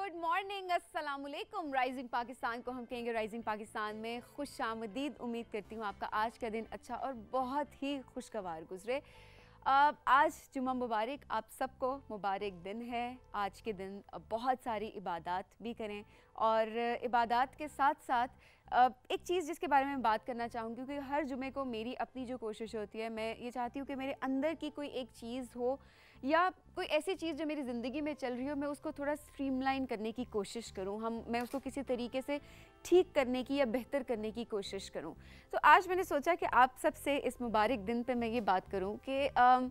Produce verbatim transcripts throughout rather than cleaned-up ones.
Good morning, अस्सलाम वालेकुम। Rising Pakistan को हम कहेंगे राइजिंग पाकिस्तान में खुश आमदीद। उम्मीद करती हूँ आपका आज का दिन अच्छा और बहुत ही खुशगवार गुजरे। आज जुम्मा मुबारक, आप सबको मुबारक दिन है। आज के दिन बहुत सारी इबादत भी करें और इबादत के साथ साथ एक चीज़ जिसके बारे में बात करना चाहूँगी, क्योंकि हर जुमे को मेरी अपनी जो कोशिश होती है, मैं ये चाहती हूँ कि मेरे अंदर की कोई एक चीज़ हो या कोई ऐसी चीज़ जो मेरी ज़िंदगी में चल रही हो, मैं उसको थोड़ा स्ट्रीमलाइन करने की कोशिश करूँ। हम मैं उसको किसी तरीके से ठीक करने की या बेहतर करने की कोशिश करूँ। तो आज मैंने सोचा कि आप सबसे इस मुबारक दिन पे मैं ये बात करूँ कि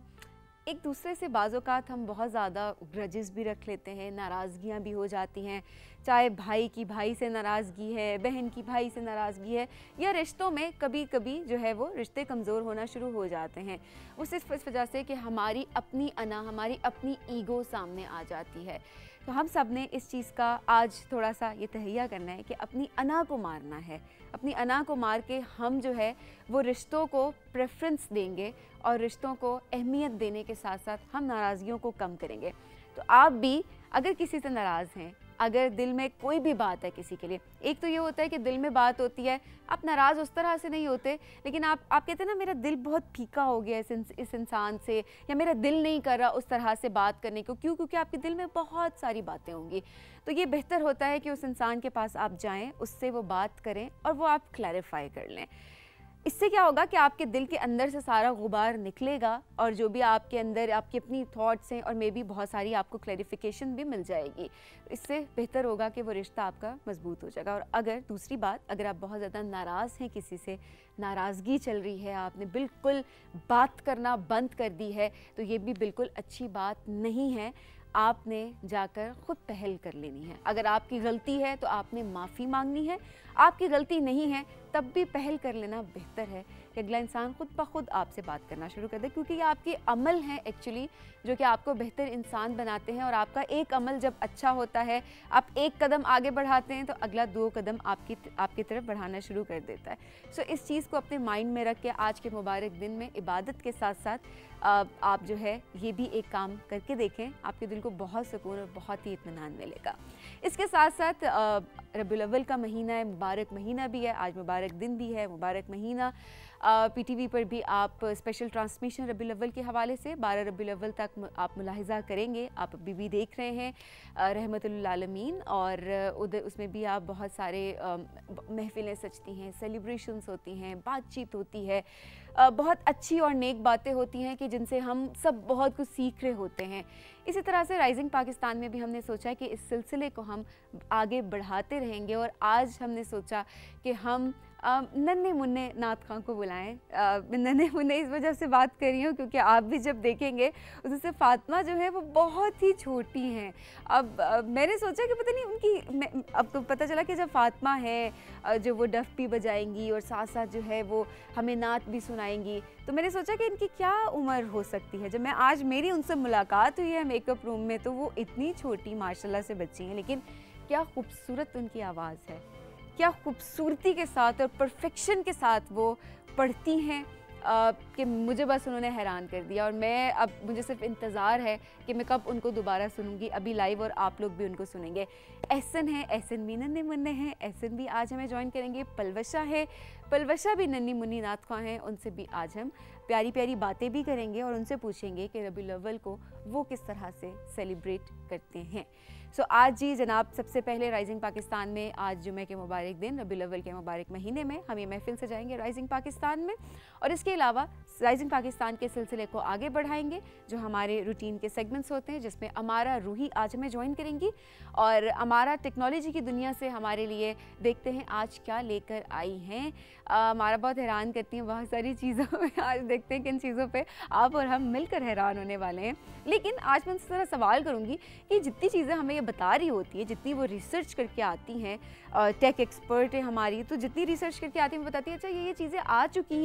एक दूसरे से बाज़-औक़ात हम बहुत ज़्यादा ग्रजेस भी रख लेते हैं, नाराज़गियाँ भी हो जाती हैं। चाहे भाई की भाई से नाराज़गी है, बहन की भाई से नाराज़गी है, या रिश्तों में कभी कभी जो है वो रिश्ते कमज़ोर होना शुरू हो जाते हैं। वो सिर्फ इस वजह से कि हमारी अपनी अना, हमारी अपनी ईगो सामने आ जाती है। तो हम सब ने इस चीज़ का आज थोड़ा सा ये तहैया करना है कि अपनी अना को मारना है। अपनी अना को मार के हम जो है वो रिश्तों को प्रेफरेंस देंगे और रिश्तों को अहमियत देने के साथ साथ हम नाराज़गियों को कम करेंगे। तो आप भी अगर किसी से नाराज़ हैं, अगर दिल में कोई भी बात है किसी के लिए, एक तो ये होता है कि दिल में बात होती है, आप नाराज़ उस तरह से नहीं होते, लेकिन आप आप कहते हैं ना मेरा दिल बहुत फीका हो गया इस इस इंसान से, या मेरा दिल नहीं कर रहा उस तरह से बात करने को। क्यों? क्योंकि आपके दिल में बहुत सारी बातें होंगी। तो ये बेहतर होता है कि उस इंसान के पास आप जाएँ, उससे वो बात करें और वो आप क्लैरिफाई कर लें। इससे क्या होगा कि आपके दिल के अंदर से सारा गुबार निकलेगा और जो भी आपके अंदर आपकी अपनी थॉट्स हैं और मे बी बहुत सारी आपको क्लैरिफिकेशन भी मिल जाएगी। इससे बेहतर होगा कि वो रिश्ता आपका मजबूत हो जाएगा। और अगर दूसरी बात, अगर आप बहुत ज़्यादा नाराज़ हैं किसी से, नाराज़गी चल रही है, आपने बिल्कुल बात करना बंद कर दी है, तो ये भी बिल्कुल अच्छी बात नहीं है। आपने जाकर ख़ुद पहल कर लेनी है। अगर आपकी गलती है तो आपने माफ़ी मांगनी है, आपकी गलती नहीं है तब भी पहल कर लेना बेहतर है कि अगला इंसान खुद ब खुद आपसे बात करना शुरू कर दे, क्योंकि ये आपके अमल हैं एक्चुअली जो कि आपको बेहतर इंसान बनाते हैं। और आपका एक अमल जब अच्छा होता है, आप एक कदम आगे बढ़ाते हैं तो अगला दो कदम आपकी आपकी तरफ बढ़ाना शुरू कर देता है। सो इस चीज़ को अपने माइंड में रख के आज के मुबारक दिन में इबादत के साथ साथ आप जो है ये भी एक काम करके देखें, आपके दिल को बहुत सुकून और बहुत ही इत्मीनान मिलेगा। इसके साथ साथ रबीउल अव्वल का महीना है, मुबारक महीना भी है, आज मुबारक दिन भी है, मुबारक महीना। पीटीवी पर भी आप स्पेशल ट्रांसमिशन रबीउल अव्वल के हवाले से बारह रबीउल अव्वल तक आप मुलाहिज़ा करेंगे, आप अभी भी देख रहे हैं रहमतुल आलमीन, और उधर उसमें भी आप बहुत सारे महफिलें सजती हैं, सेलिब्रेशंस होती हैं, बातचीत होती है, बहुत अच्छी और नेक बातें होती हैं कि जिनसे हम सब बहुत कुछ सीख रहे होते हैं। इसी तरह से राइजिंग पाकिस्तान में भी हमने सोचा है कि इस सिलसिले को हम आगे बढ़ाते रहेंगे। और आज हमने सोचा कि हम नन्हे मुन्ने नात खां को बुलाएं। मैं नन्हे मुन्ने इस वजह से बात कर रही हूँ क्योंकि आप भी जब देखेंगे उससे फातिमा जो है वो बहुत ही छोटी हैं। अब आ, मैंने सोचा कि पता नहीं उनकी मैं, अब तो पता चला कि जब फातिमा है जो वो डफ भी बजाएंगी और साथ साथ जो है वो हमें नात भी सुनाएंगी, तो मैंने सोचा कि इनकी क्या उम्र हो सकती है। जब मैं आज मेरी उनसे मुलाकात हुई है मेकअप रूम में, तो वो इतनी छोटी माशाल्लाह से बच्ची हैं, लेकिन क्या खूबसूरत उनकी आवाज़ है, क्या खूबसूरती के साथ और परफेक्शन के साथ वो पढ़ती हैं कि मुझे बस उन्होंने हैरान कर दिया। और मैं अब मुझे सिर्फ इंतज़ार है कि मैं कब उनको दोबारा सुनूंगी, अभी लाइव, और आप लोग भी उनको सुनेंगे। एहसन है, एहसन भी नन्हे मुन्ने हैं, एहसन भी आज हमें ज्वाइन करेंगे। पलवशा है, पलवशा भी नन्ही मुन्नी नात ख्वां हैं, उनसे भी आज हम प्यारी प्यारी बातें भी करेंगे और उनसे पूछेंगे कि रबीउल अव्वल को वो किस तरह से सेलिब्रेट करते हैं। सो so, आज जी जनाब, सबसे पहले राइजिंग पाकिस्तान में आज जुमे के मुबारक दिन रबीउल अव्वल के मुबारक महीने में हम ये महफिल सजाएंगे राइजिंग पाकिस्तान में, और इसके अलावा राइजिंग पाकिस्तान के सिलसिले को आगे बढ़ाएंगे। जो हमारे रूटीन के सेगमेंट्स होते हैं जिसमें अमारा रूही आज हमें ज्वाइन करेंगी, और अमारा टेक्नोलॉजी की दुनिया से हमारे लिए देखते हैं आज क्या लेकर आई हैं। हमारा बहुत हैरान करती हैं बहुत सारी चीज़ों में, आज देखते हैं किन चीज़ों पे आप और हम मिलकर हैरान होने वाले हैं। लेकिन आज मैं उनसे ज़रा सवाल करूँगी कि जितनी चीज़ें हमें ये बता रही होती है, जितनी वो रिसर्च करके आती हैं, टेक एक्सपर्ट है हमारी, तो जितनी रिसर्च करके आती हैं वो बताती है अच्छा ये ये चीज़ें आ चुकी हैं,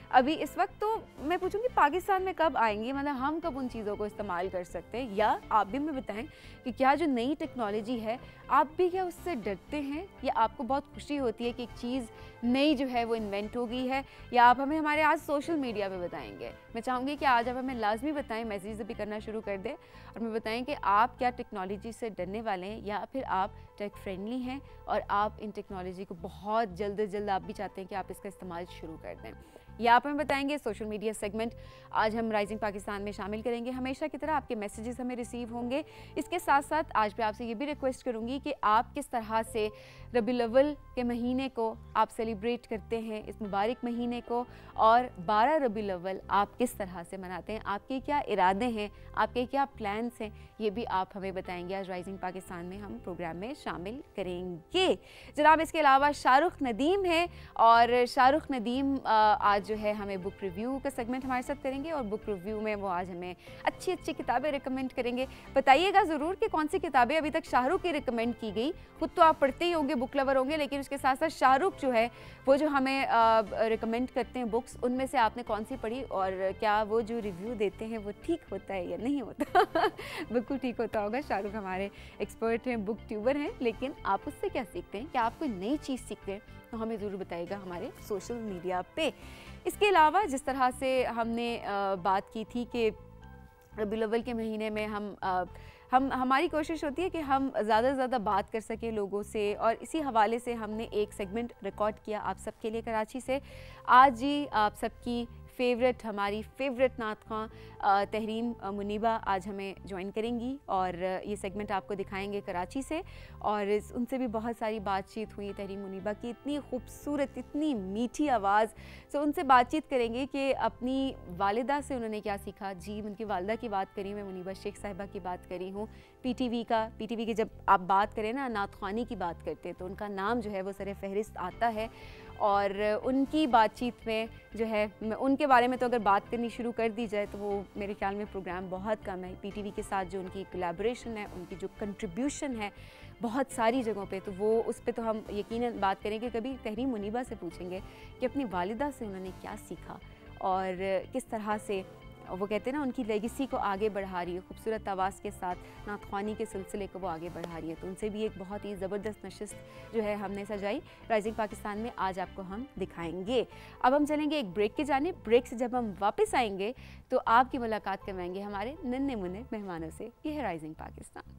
अभी इस वक्त तो मैं पूछूंगी पाकिस्तान में कब आएंगी, मतलब हम कब उन चीज़ों को इस्तेमाल कर सकते हैं, या आप भी हमें बताएं कि क्या जो नई टेक्नोलॉजी है आप भी क्या उससे डरते हैं, या आपको बहुत खुशी होती है कि एक चीज़ नई जो है वो इन्वेंट हो गई है, या आप हमें हमारे आज सोशल मीडिया पे बताएंगे। मैं चाहूँगी कि आज आप हमें लाजमी बताएं, मैसेज भी करना शुरू कर दें और हमें बताएं कि आप क्या टेक्नोलॉजी से डरने वाले हैं, या फिर आप टेक फ्रेंडली हैं और आप इन टेक्नोलॉजी को बहुत जल्द से जल्द आप भी चाहते हैं कि आप इसका इस्तेमाल शुरू कर दें। या आप हमें बताएंगे। सोशल मीडिया सेगमेंट आज हम राइजिंग पाकिस्तान में शामिल करेंगे। हमेशा की तरह आपके मैसेजेस हमें रिसीव होंगे। इसके साथ साथ आज मैं आपसे ये भी रिक्वेस्ट करूँगी कि आप किस तरह से रबीउल अव्वल के महीने को आप सेलिब्रेट करते हैं, इस मुबारक महीने को, और बारह रबीउल अव्वल आप किस तरह से मनाते हैं, आपके क्या इरादे हैं, आपके क्या प्लान्स हैं, ये भी आप हमें बताएंगे। आज राइजिंग पाकिस्तान में हम प्रोग्राम में शामिल करेंगे। जनाब इसके अलावा शाहरुख नदीम है और शाहरुख नदीम आज जो है हमें बुक रिव्यू का सेगमेंट हमारे साथ करेंगे और बुक रिव्यू में वो आज हमें अच्छी अच्छी किताबें रिकमेंड करेंगे। बताइएगा ज़रूर कि कौन सी किताबें अभी तक शाहरुख की रिकमेंड की गई। खुद तो आप पढ़ते ही होंगे, बुक लवर होंगे, लेकिन उसके साथ साथ शाहरुख जो है वो जो हमें रिकमेंड करते हैं बुक्स, उनमें से आपने कौन सी पढ़ी और क्या वो जो रिव्यू देते हैं वो ठीक होता है या नहीं होता। बिल्कुल ठीक होता होगा। शाहरुख हमारे एक्सपर्ट हैं, बुक ट्यूबर हैं, लेकिन आप उससे क्या सीखते हैं, क्या आप कोई नई चीज़ सीखते हैं, तो हमें ज़रूर बताइएगा हमारे सोशल मीडिया पे। इसके अलावा जिस तरह से हमने बात की थी कि रबीउल अव्वल के महीने में हम हम हमारी कोशिश होती है कि हम ज़्यादा से ज़्यादा बात कर सकें लोगों से, और इसी हवाले से हमने एक सेगमेंट रिकॉर्ड किया आप सबके लिए कराची से। आज ही आप सबकी फेवरेट, हमारी फेवरेट नात ख़्वां तहरीम मुनीबा आज हमें ज्वाइन करेंगी और ये सेगमेंट आपको दिखाएंगे कराची से, और उनसे भी बहुत सारी बातचीत हुई। तहरीम मुनीबा की इतनी खूबसूरत, इतनी मीठी आवाज़, तो उनसे बातचीत करेंगे कि अपनी वालिदा से उन्होंने क्या सीखा। जी, उनकी वालिदा की बात करी, मैं मुनीबा शेख साहिबा की बात करी हूँ। पीटीवी का पीटीवी की जब आप बात करें ना, नात ख़्वानी की बात करते हैं तो उनका नाम जो है वो सर फहरिस्त आता है, और उनकी बातचीत में जो है उनके बारे में तो अगर बात करनी शुरू कर दी जाए तो वो मेरे ख्याल में प्रोग्राम बहुत कम है। पीटीवी के साथ जो उनकी कोलैबोरेशन है, उनकी जो कंट्रीब्यूशन है बहुत सारी जगहों पे, तो वो उस पर तो हम यकीनन बात करेंगे। कभी तहरीम मुनीबा से पूछेंगे कि अपनी वालिदा से उन्होंने क्या सीखा और किस तरह से वो कहते हैं ना उनकी लेगेसी को आगे बढ़ा रही है, खूबसूरत आवाज़ के साथ नात ख़्वानी के सिलसिले को वो आगे बढ़ा रही है। तो उनसे भी एक बहुत ही ज़बरदस्त नशिस्त जो है हमने सजाई राइजिंग पाकिस्तान में, आज आपको हम दिखाएंगे। अब हम चलेंगे एक ब्रेक के जानिब। ब्रेक से जब हम वापस आएंगे तो आपकी मुलाकात करवाएंगे हमारे नन्हे मुन्ने मेहमानों से। ये है rising Pakistan.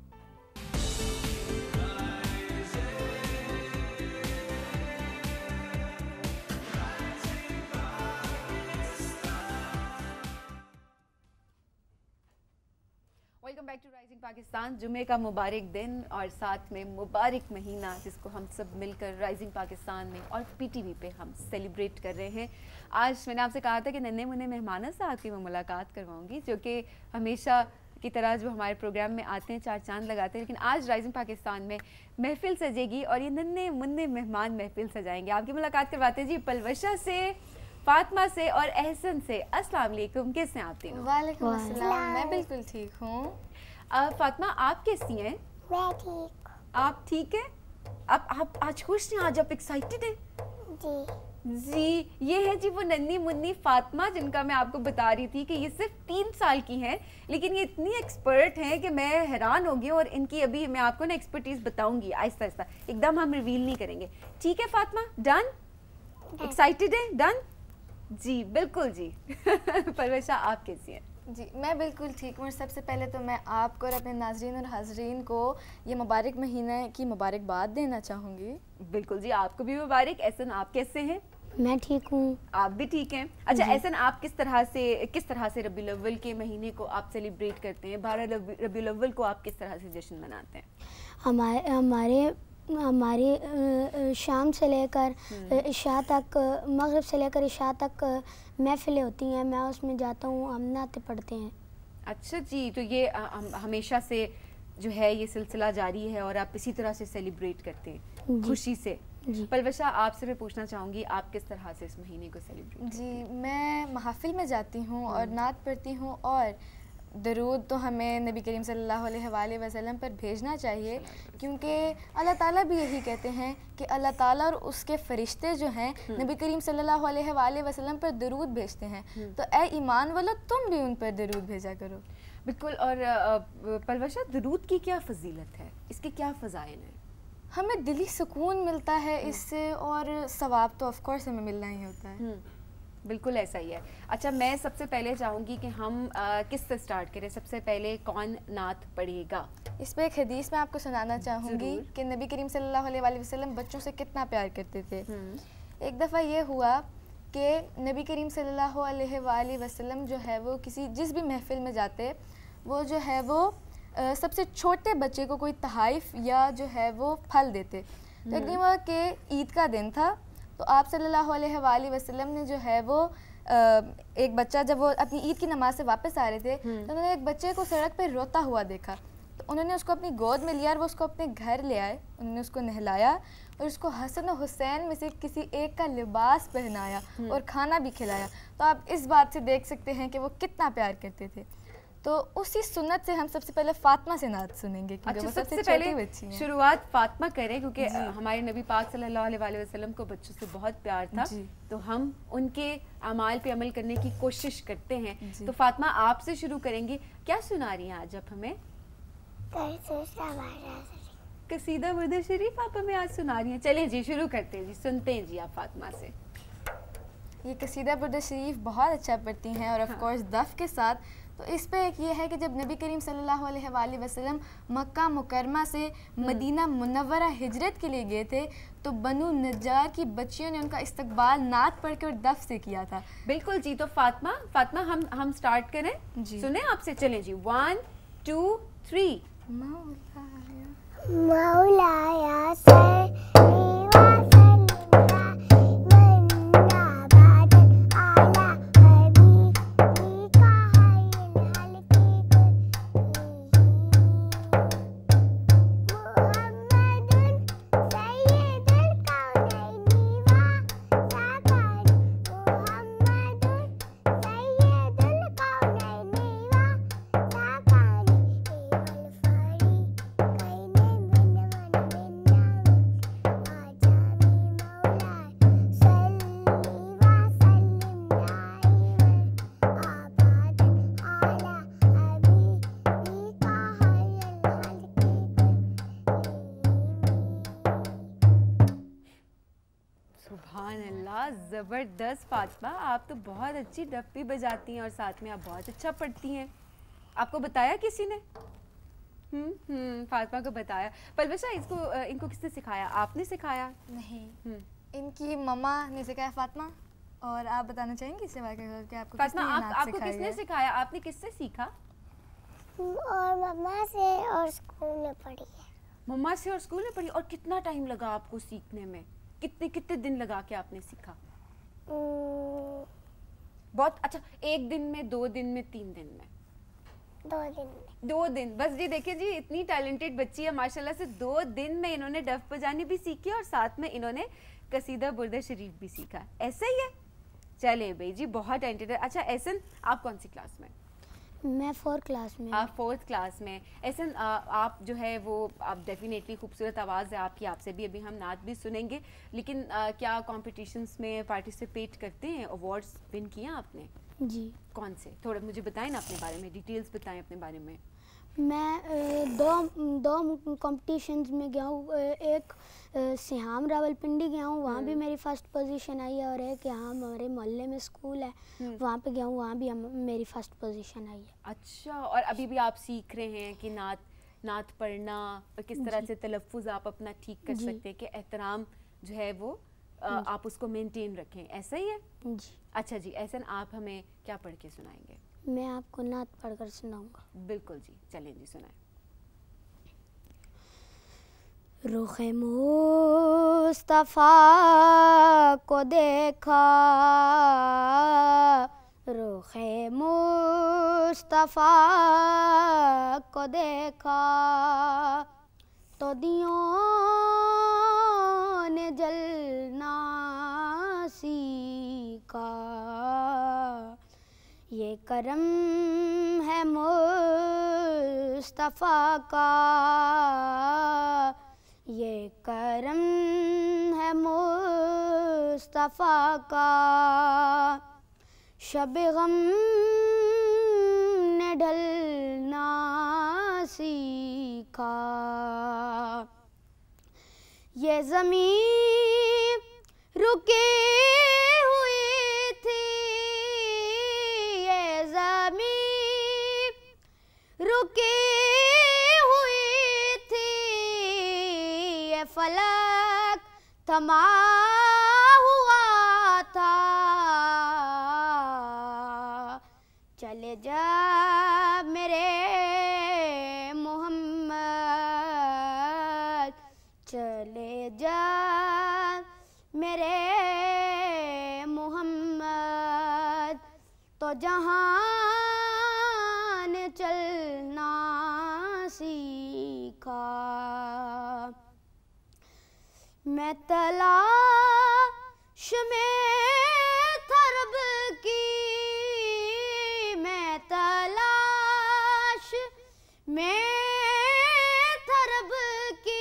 Welcome back to rising Pakistan. जुमे का मुबारक दिन और साथ में मुबारक महीना जिसको हम सब मिलकर राइजिंग पाकिस्तान में और पीटीवी पे हम सेलिब्रेट कर रहे हैं। आज मैंने आपसे कहा था कि नन्हे मुन्ने मेहमानों से आपकी मैं मुलाकात करवाऊंगी, जो कि हमेशा की तरह जो हमारे प्रोग्राम में आते हैं चार चांद लगाते हैं, लेकिन आज राइजिंग पाकिस्तान में महफिल सजेगी और ये नन्हे मुन्ने मेहमान महफिल सजाएंगे। आपकी मुलाकात करवाते हैं जी पलवशा से, फातिमा से और एहसन से। अस्सलाम वालेकुम, कैसे हैं आप तीनों? वालेकुम अस्सलाम, मैं बिल्कुल ठीक हूँ। फातिमा आप कैसी हैं? मैं ठीक। आप ठीक हैं? आप आप आज खुश हैं, आज आप एक्साइटेड हैं? जी जी, ये है जी वो नन्ही मुन्नी फातिमा जिनका मैं आपको बता रही थी कि ये सिर्फ तीन साल की हैं, लेकिन ये इतनी एक्सपर्ट हैं कि मैं हैरान हो गई। और इनकी अभी मैं आपको ना एक्सपर्टीज बताऊंगी आहिस्ता आहिस्ता, एकदम हम रिवील नहीं करेंगे। ठीक है फातिमा, डन? एक्साइटेड है? डन जी, बिल्कुल जी। परवशा आप कैसी हैं? जी, मैं बिल्कुल ठीक हूँ। सबसे पहले तो मैं आपको और अपने नाजरीन और हाजरीन को ये मुबारक महीने की मुबारकबाद देना चाहूँगी। बिल्कुल जी, आपको भी मुबारक। एहसन आप कैसे हैं? मैं ठीक हूँ। आप भी ठीक हैं? अच्छा एहसन, आप किस तरह से किस तरह से रबीउल अव्वल के महीने को आप सेलिब्रेट करते हैं? बारह रबीउल अव्वल को आप किस तरह से जश्न मनाते हैं? हमारे हमारे हमारी शाम से लेकर इशा तक, मगरिब से लेकर इशा तक महफिलें होती हैं, मैं उसमें जाता हूँ, हम नाते पढ़ते हैं। अच्छा जी, तो ये हम हमेशा से जो है ये सिलसिला जारी है और आप इसी तरह से सेलिब्रेट करते हैं खुशी से? पलवशा आपसे मैं पूछना चाहूँगी, आप किस तरह से इस महीने को सेलिब्रेट? जी, मैं महफिल में जाती हूँ और नात पढ़ती हूँ और दरूद तो हमें नबी करीम सल्लल्लाहु अलैहि वसल्लम पर भेजना चाहिए, क्योंकि अल्लाह ताला भी यही कहते हैं कि अल्लाह ताला और उसके फ़रिश्ते जो हैं नबी करीम सल्लल्लाहु अलैहि वसल्लम पर दरूद भेजते हैं। तो ए ईमान वालों, तुम भी उन पर दरूद भेजा करो। बिल्कुल। और परवशा, दरूद की क्या फजीलत है, इसके क्या फ़ज़ाइल हैं? हमें दिली सुकून मिलता है इससे, और सवाब तो ऑफ कोर्स हमें मिलना ही होता है। बिल्कुल ऐसा ही है। अच्छा, मैं सबसे पहले चाहूँगी कि हम आ, किस से स्टार्ट करें? सबसे पहले कौन नात पढ़ेगा? इस पर एक हदीस मैं आपको सुनाना चाहूँगी कि नबी करीम सल्लल्लाहु अलैहि वसल्लम बच्चों से कितना प्यार करते थे। एक दफ़ा ये हुआ कि नबी करीम सल्लल्लाहु अलैहि वसल्लम जो है वो किसी जिस भी महफिल में जाते, वो जो है वो आ, सबसे छोटे बच्चे को कोई तहाइफ या जो है वो फल देते। तो एक दिन हुआ कि ईद का दिन था, तो आप सल्लल्लाहु अलैहि वसल्लम ने जो है वो एक बच्चा, जब वो अपनी ईद की नमाज से वापस आ रहे थे, तो उन्होंने एक बच्चे को सड़क पे रोता हुआ देखा। तो उन्होंने उसको अपनी गोद में लिया और वो उसको अपने घर ले आए। उन्होंने उसको नहलाया और उसको हसन और हुसैन में से किसी एक का लिबास पहनाया और खाना भी खिलाया। तो आप इस बात से देख सकते हैं कि वो कितना प्यार करते थे। तो उसी सुन्नत से हम सबसे पहले फातिमा से नात सुनेंगे, क्योंकि अच्छा, वो सबसे सबसे पहले बच्ची हैं। शुरुआत फातिमा करें, क्योंकि हमारे नबी पाक सल्लल्लाहु अलैहि वसल्लम को बच्चों से बहुत प्यार था, तो हम उनके अमाल पे अमल करने की कोशिश करते हैं। तो फातिमा, आपसे शुरू करेंगे। क्या सुना रही हैं आज आप हमें? कसीदा बुर्द शरीफ आप हमें आज सुना रही हैं। चलिए जी, शुरू करते हैं जी, सुनते हैं जी आप फातिमा से। ये कसीदा बुर्द शरीफ बहुत अच्छा पढ़ती हैं, और ऑफ कोर्स दफ के साथ। तो इस पे एक ये है कि जब नबी करीम सल्लल्लाहु अलैहि वसल्लम मक्का मुकरमा से मदीना मुनव्वरा हिजरत के लिए गए थे, तो बनु नज्जार की बच्चियों ने उनका इस्तकबाल नात पढ़ के और दफ से किया था। बिल्कुल जी। तो फातिमा फातिमा हम हम स्टार्ट करें जी, सुने आपसे। चलें जी, वन टू थ्री। मौलाया मौलाया सल्ली ज़बरदस्त फातिमा, आप तो बहुत अच्छी डफ भी बजाती हैं और साथ में आप बहुत अच्छा पढ़ती हैं। आपको बताया किसी ने? हम्म हम्म फातिमा को बताया। परवशा, इसको इनको किसने सिखाया? आपने सिखाया? नहीं, इनकी मम्मा ने सिखाया फातिमा। और आप बताना चाहेंगी इससे वाक़ई कि आपको फातिमा, आप, आपको किसने सिखाया? आपने किससे सीखा? और मम्मा से और स्कूल में पढ़ी है। मम्मा से और स्कूल में पढ़ी। और कितना टाइम लगा आपको सीखने में? कितने कितने दिन लगा के आपने सीखा? बहुत अच्छा। एक दिन में, दो दिन में, तीन दिन में? दो दिन में। दो दिन बस जी। देखिए जी, इतनी टैलेंटेड बच्ची है माशाल्लाह से, दो दिन में इन्होंने डफ बजानी भी सीखी और साथ में इन्होंने कसीदा बुर्द शरीफ भी सीखा। ऐसा ही है? चले भाई जी, बहुत टैलेंटेड है। अच्छा एहसन, आप कौन सी क्लास में? मैं फोर्थ क्लास में। आप फोर्थ क्लास में। एहसन, आप जो है वो आप डेफिनेटली खूबसूरत आवाज़ है आपकी, आपसे भी अभी हम नात भी सुनेंगे, लेकिन आ, क्या कॉम्पिटिशन्स में पार्टिसिपेट करते हैं? अवार्ड्स विन किया आपने? जी। कौन से? थोड़ा मुझे बताएं ना अपने बारे में, डिटेल्स बताएं अपने बारे में। मैं दो दो कॉम्पिटिशन्स में गया हूँ। एक सिहाम रावलपिंडी गया हूँ, वहाँ भी मेरी फर्स्ट पोजीशन आई है, और एक यहाँ हमारे मोहल्ले में स्कूल है वहाँ पे गया हूँ, वहाँ भी हम मेरी फर्स्ट पोजीशन आई है। अच्छा, और अभी भी आप सीख रहे हैं कि नात नात पढ़ना और किस तरह से तलफ़ुज़ आप अपना ठीक कर सकते हैं, कि एहतराम जो है वो आ, आप उसको मेंटेन रखें। ऐसा ही है जी। अच्छा जी, एहसन आप हमें क्या पढ़ के सुनाएंगे? मैं आपको नात पढ़कर सुनाऊंगा। बिल्कुल जी, चलें जी, सुनाएं। रुख़े मुस्तफ़ा को देखा, रुख़े मुस्तफ़ा को देखा, तो दियों ने जलना सीखा। ये करम है है मुस्तफ़ा का, ये करम है मुस्तफ़ा का। शब गम ने ढलना सीखा, ये ज़मीन रुके हुई थी, ये ज़मीन रुके हुई थी, ये फलक थमा हुआ था। चले जा मेरे मोहम्मद, चले जा मेरे मोहम्मद, तो जहान चलना सीखा। मैं तलाश में था रब की, मैं तलाश में था रब की,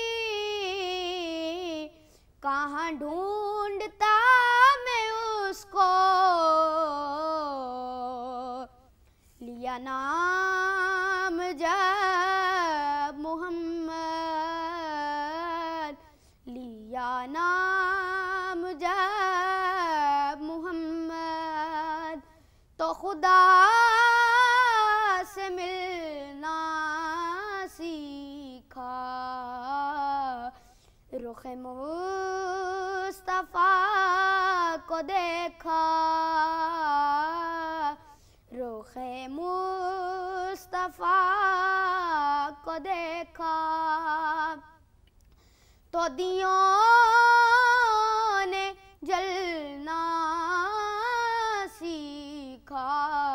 कहाँ ढूंढता मैं उसको। लिया नाम जब मोहम्मद, लिया नाम जब मोहम्मद, तो खुदा से मिलना सीखा। रुख मुस्तफ़ा को देखा, रुख मुस्तफ़ा को देखा, तो दियों ने जलना सीखा।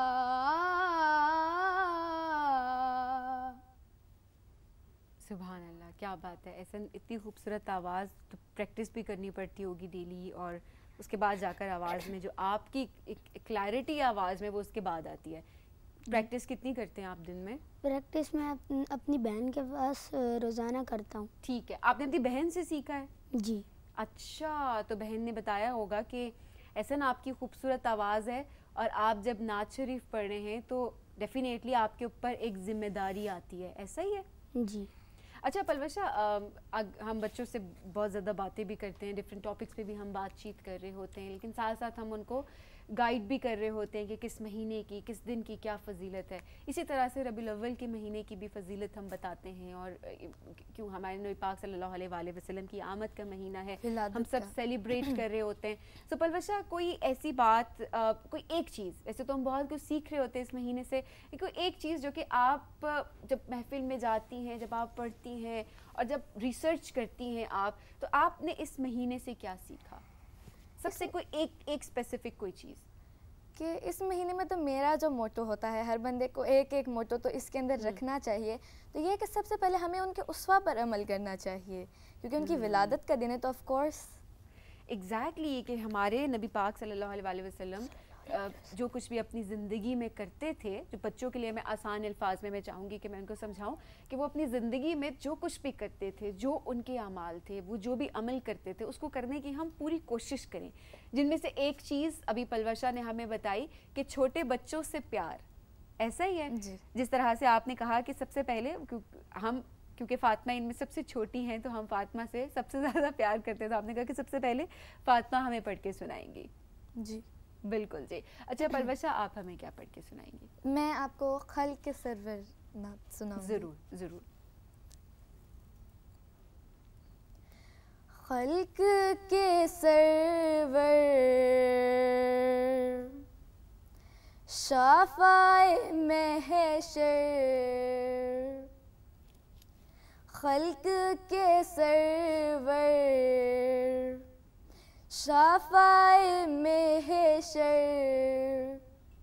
सुभान अल्लाह, क्या बात है। ऐसा इतनी खूबसूरत आवाज़ तो प्रैक्टिस भी करनी पड़ती होगी डेली, और उसके बाद जाकर आवाज़ में जो आपकी एक क्लैरिटी आवाज़ में वो उसके बाद आती है। प्रैक्टिस कितनी करते हैं आप दिन में? प्रैक्टिस मैं अप, अपनी बहन के पास रोज़ाना करता हूँ। ठीक है, आपने अपनी बहन से सीखा है? जी। अच्छा, तो बहन ने बताया होगा कि ऐसा ना आपकी खूबसूरत आवाज़ है, और आप जब नात शरीफ पढ़ रहे हैं तो डेफिनेटली आपके ऊपर एक जिम्मेदारी आती है, ऐसा ही है? जी। अच्छा पलवशा, हम बच्चों से बहुत ज़्यादा बातें भी करते हैं, डिफरेंट टॉपिक्स पे भी हम बातचीत कर रहे होते हैं, लेकिन साथ साथ हम उनको गाइड भी कर रहे होते हैं कि किस महीने की, किस दिन की क्या फ़जीलत है। इसी तरह से रबीउल अव्वल के महीने की भी फ़जीलत हम बताते हैं, और क्यों हमारे नबी पाक सल्लल्लाहु अलैहि वसल्लम की आमद का महीना है, हम सब सेलिब्रेट कर रहे होते हैं। सो पलवशा, कोई ऐसी बात, आ, कोई एक चीज़, वैसे तो हम बहुत कुछ सीख रहे होते हैं इस महीने से, कोई एक चीज़ जो कि आप जब महफिल में जाती हैं, जब आप पढ़ती हैं और जब रिसर्च करती हैं आप, तो आपने इस महीने से क्या सीखा? सबसे कोई एक एक स्पेसिफिक कोई चीज़ कि इस महीने में तो मेरा जो मोटो होता है, हर बंदे को एक एक मोटो तो इसके अंदर रखना चाहिए, तो ये कि सबसे पहले हमें उनके उसवा पर अमल करना चाहिए, क्योंकि उनकी विलादत का दिन है। तो ऑफ कोर्स एग्जैक्टली exactly, कि हमारे नबी पाक सल्लल्लाहु अलैहि वसल्लम जो कुछ भी अपनी ज़िंदगी में करते थे, जो बच्चों के लिए मैं आसान अल्फाज में मैं चाहूँगी कि मैं उनको समझाऊँ कि वो अपनी ज़िंदगी में जो कुछ भी करते थे, जो उनके अमाल थे, वो जो भी अमल करते थे, उसको करने की हम पूरी कोशिश करें। जिनमें से एक चीज़ अभी पलवशा ने हमें बताई कि छोटे बच्चों से प्यार, ऐसा ही है जिस तरह से आपने कहा कि सबसे पहले हम, क्योंकि फ़ातिमा इनमें सबसे छोटी हैं, तो हम फ़ातिमा से सबसे ज़्यादा प्यार करते हैं, तो आपने कहा कि सबसे पहले फ़ातिमा हमें पढ़ के सुनाएंगी। जी बिल्कुल जी। अच्छा पलवशा, आप हमें क्या पढ़ के सुनाएंगी? मैं आपको खल्क के सरवर नात सुनाऊंगी। ज़रूर ज़रूर। खल्क के सरवर शाफ़ाए महशर, खल्क के सरवर शाफ़ाए महशर,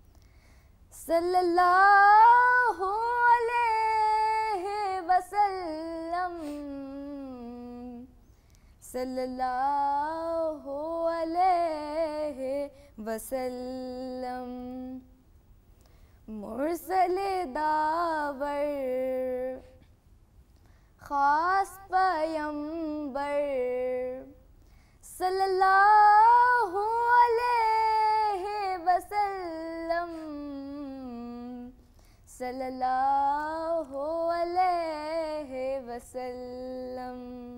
सल्लल्लाहु अलैहि वसल्लम, सल्लल्लाहु अलैहि वसल्लम। मुरसले दावर खास पैगंबर सल्लल्लाहु अलैहि वसल्लम, सल्लल्लाहु अलैहि वसल्लम।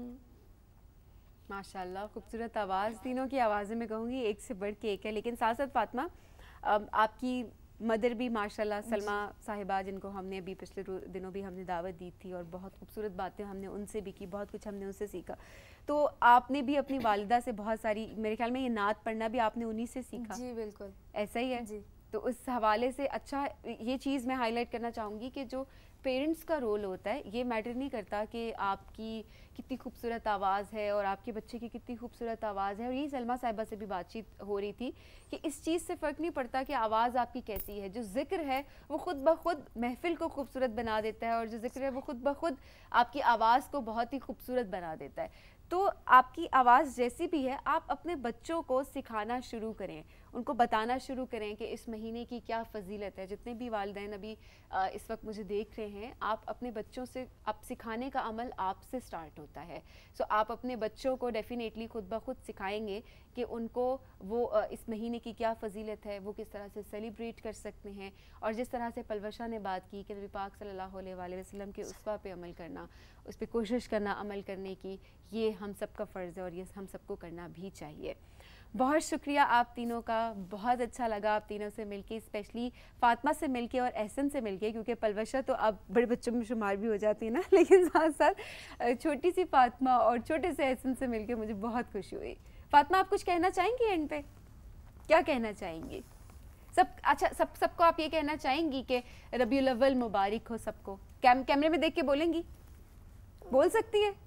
माशाल्लाह, खूबसूरत आवाज़। तीनों की आवाज़ें मैं कहूँगी एक से बढ़ के एक है। लेकिन साथ साथ फातिमा, आपकी मदर भी माशाल्लाह, सलमा साहिबा, जिनको हमने अभी पिछले दिनों भी हमने दावत दी थी और बहुत खूबसूरत बातें हमने उनसे भी की, बहुत कुछ हमने उनसे सीखा। तो आपने भी अपनी वालिदा से बहुत सारी, मेरे ख्याल में ये नात पढ़ना भी आपने उन्हीं से सीखा। जी बिल्कुल, ऐसा ही है जी। तो उस हवाले से अच्छा, ये चीज़ मैं हाईलाइट करना चाहूँगी कि जो पेरेंट्स का रोल होता है, ये मैटर नहीं करता कि आपकी कितनी खूबसूरत आवाज़ है और आपके बच्चे की कितनी खूबसूरत आवाज़ है। और यही सलमा साहिबा से भी बातचीत हो रही थी कि इस चीज़ से फ़र्क नहीं पड़ता कि आवाज़ आपकी कैसी है, जो ज़िक्र है वो ख़ुद ब खुद महफ़िल को खूबसूरत बना देता है और जो ज़िक्र है वो ख़ुद ब खुद आपकी आवाज़ को बहुत ही खूबसूरत बना देता है। तो आपकी आवाज़ जैसी भी है, आप अपने बच्चों को सिखाना शुरू करें, उनको बताना शुरू करें कि इस महीने की क्या फ़जीलत है। जितने भी वालिदैन अभी इस वक्त मुझे देख रहे हैं, आप अपने बच्चों से, आप सिखाने का अमल आपसे स्टार्ट होता है। सो आप अपने बच्चों को डेफ़िनेटली खुद ब खुद सिखाएंगे कि उनको वो इस महीने की क्या फ़जीलत है, वो किस तरह से सेलिब्रेट कर सकते हैं। और जिस तरह से पलवशा ने बात की कि नबी पाक सल्लल्लाहु अलैहि वसल्लम के उसवा पे अमल करना, उस पर कोशिश करना अमल करने की, ये हम सब का फ़र्ज़ है और ये हम सबको करना भी चाहिए। बहुत शुक्रिया आप तीनों का, बहुत अच्छा लगा आप तीनों से मिलके, स्पेशली फातिमा से मिलके और एहसन से मिलके, क्योंकि पलवशा तो अब बड़े बच्चों में शुमार भी हो जाती है ना, लेकिन साथ साथ छोटी सी फातिमा और छोटे से एहसन से मिलके मुझे बहुत खुशी हुई। फातिमा, आप कुछ कहना चाहेंगी एंड पे? क्या कहना चाहेंगी सब? अच्छा, सब सबको आप ये कहना चाहेंगी कि रबीउल अव्वल मुबारक हो सबको? कैम कैमरे में देख के बोलेंगी? बोल सकती है?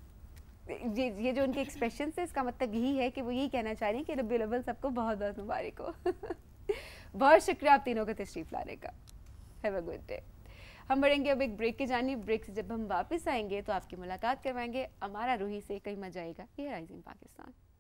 ये ये जो उनके एक्सप्रेशन है, इसका मतलब यही है कि वो यही कहना चाह रही हैं कि रबीउल अव्वल सबको बहुत बहुत मुबारक हो। बहुत शुक्रिया आप तीनों का तशरीफ़ लाने का। Have a good day. हम बढ़ेंगे अब एक ब्रेक की जानिब। ब्रेक से जब हम वापस आएंगे तो आपकी मुलाकात करवाएंगे अमारा रूही से, कहीं मजा आएगा। ये राइजिंग पाकिस्तान।